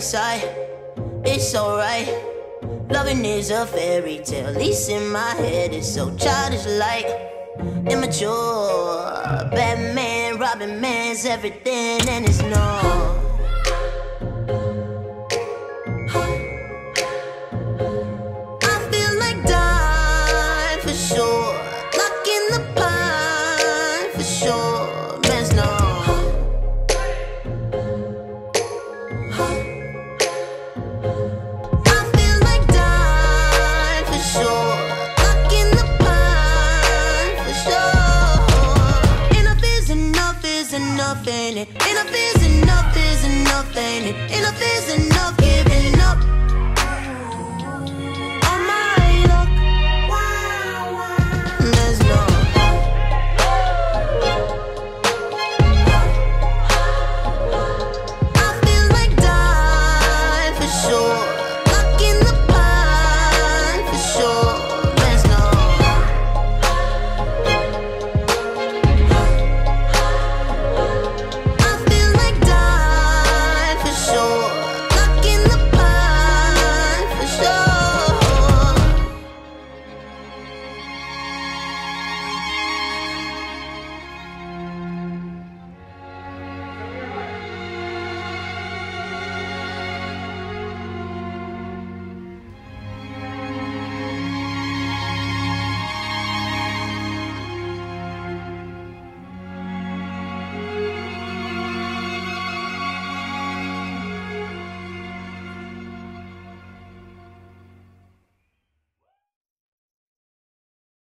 inside, it's alright. Loving is a fairy tale, at least in my head. It's so childish like immature. Batman, Robin Man's everything and it's no. I feel like dying for sure. Lock in the pine for sure. Man's no. Enough, ain't it? Enough is enough, ain't it? Enough is enough, giving